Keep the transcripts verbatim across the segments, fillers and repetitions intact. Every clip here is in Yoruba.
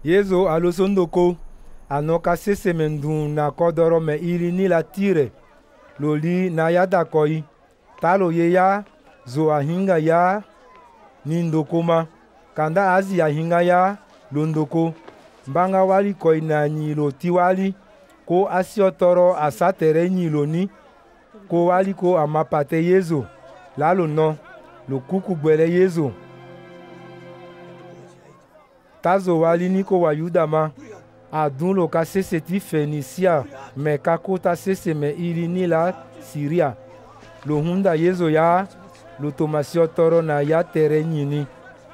Yezo alo sondoko anoka sese mendun na kodoro me iri ni la tire loli na yada koi talo ye ya zo ahinga ya ni ndokoma kanda azi ahinga ya londoko mbanga wali koi na nyilo tiwali ko asiotoro asatere nyilo ni ko wali ko amapate Yezo lalo no lo kuku gbele Yezo tazo wali ni ko wa Yudama adun lo ka sese ti Fenisia me ka kota sese me iri ni la Siria lo hunda Yezo ya lo tomasio toro na ya tere nyini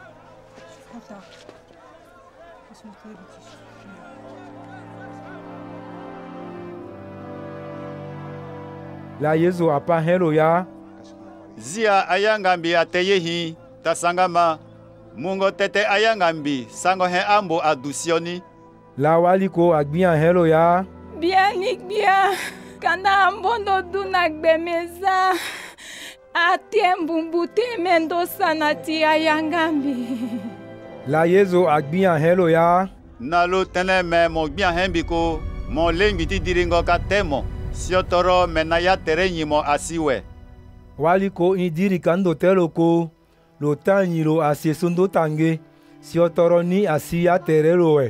la Yezo apa helo ya zia ayangambi ateyehi tasangama mungo tete ayangambi sango he ambo adusioni la waliko agbia helo ya bianik bia kana ambondo dunagbe meza atiembumbute mendosa nati ayangambi la Yezo agbia helo ya nalo tene me mo gbia hembiko mo lengi ti diringo ka temo siotoro menaya tere nyimo asiwe waliko indiri kando teloko lo tanyiro asesundo tange siotoro ni asiya tere lowe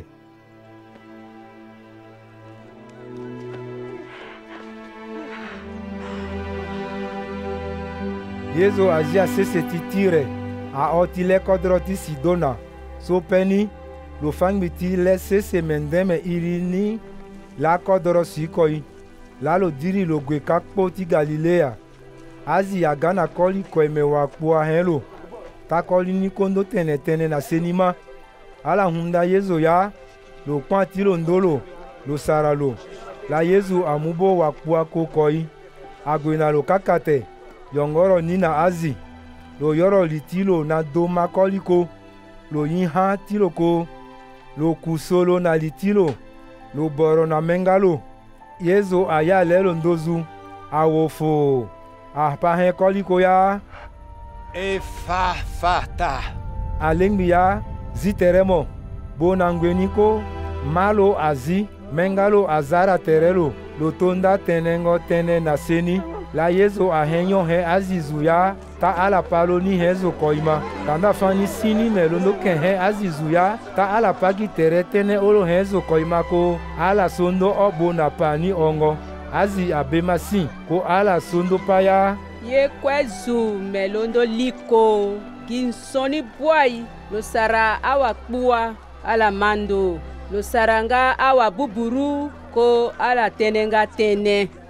Yezo azia sese ti tire a oti le kodro ti Sidona so peni lo fangbi ti le sese mendeme iri ni la kodro sikoi la lo diri lo gwe kakpo ti Galilea azi agana koli koime wa kpua helo ta koli ni kondo tene tene na senima ala hunda Yezo ya lo kpan ti lo ndolo lo sara lo la Yezo amubo wa kpua ko koi agwena lo kakate yongoro ni na azi lo yoro li tilo na do makoliko lo yin ha tilo ko lo kusolo na li tilo lo boro na mengalo Yezo aya lelo ndozu awofo apa he koliko ya efafata alengbi ya ziteremo bonangweniko malo azi mengalo azara terelo lo tonda tenengo tene na seni la Yezo ahenyo he azizu ya ta ala palo ni hezo koima kanda fani sini melondo ken he azizu ya ta ala pagi tere tene olo hezo koima ko ala sondo obo na pani ongo azi abema si ko ala sondo paya ye kwezu melondo liko kinsoni bwai lo sara awa kpua ala mando lo saranga awa buburu ko ala tenenga tene